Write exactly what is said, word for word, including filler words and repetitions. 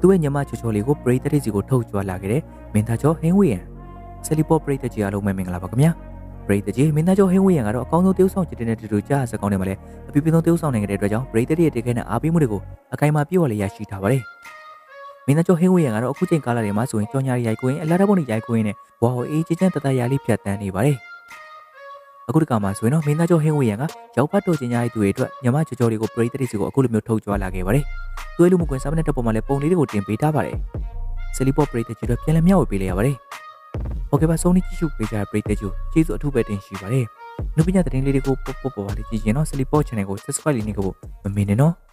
သူ့ရဲ့ညမချောချောလေးကိုပရိသတ်တွေစီကိုထုတ်ကြွလာခဲ့တဲ့မင်းသားကျော်ဟင်းဝေယံဆယ်လီပေါ့ပရိသတ်ကြီးအားလုံးပဲမင်္ဂလာပါခင်ဗျာပရိသတ်ကြီးမင်းသားကျော်ဟင်းဝေယံကတော့အကောင်းဆုံးတရုပ်ဆောင်ချစ်တဲ့တူတူကြားစကောင်းတွေမှာလည်းအပြည့်ပြည့်စုံတရုပ်ဆောင်နိုင်တဲ့အတွက်ကြောင့်ပရိသတ်တွေရဲ့တကယ်နဲ့အားပေးမှုတွေကိုအကိုင်အမာပြည့်ဝလေးရရှိထားပါတယ်မင်းသားကျော်ဟင်းဝေယံကတော့အခုချိန်ကာလတွေမှာဆိုရင်ကြော်ညာရိုက်ကွင်းအလားတပုံတွေရိုက်ကွင်းနဲ့ဘွားဟိုအေးချစ်ချမ်းတတရာလေးဖြတ်တန်းနေပါတယ်အခုတကမှာဆိုရင်တော့မင်းသားကျော်ဟင်းဝေယံကရောက်ဖတ်တော်ချင်ကြတဲ့သူတွေအတွက်ညမချောချောလေးကိုပရိသတ်တွေစီကိုအခုလိုမျိုးထုတ်ကြွလာခဲ့ပါတယ်။သူ့လူမှုကွန်ရက်စာမျက်နှာတစ်ပေါ်မှာလည်းပုံလေးတွေကိုတင်ပေးထားပါတယ်။ဆယ်လီပေါ့ပရိသတ်ကြီးတို့ပြန်လည်မျှဝေပေးလိုက်ရပါတယ်။ဟုတ်ကဲ့ပါဆုံးနေကြည့်ရှုပေးကြတဲ့ပရိသတ်ကြီးကျေးဇူးအထူးပဲတင်ရှိပါတယ်။နုပညာသတင်းလေးတွေကိုပို့ပို့ပေါ်ပါလေးကြည့်ရင်တော့ဆယ်လီပေါ့ channel ကို subscribe လေးနေကိုမမေ့နဲ့နော်။